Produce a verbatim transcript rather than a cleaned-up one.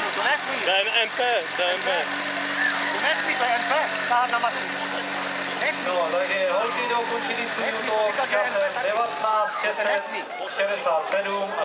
to nesmí. To je M P, to je M P. To nesmí, to je M P, stát na mašinu. Nesmí. No, takže holky dokončili svůj útok časem devatenáct šedesát sedm.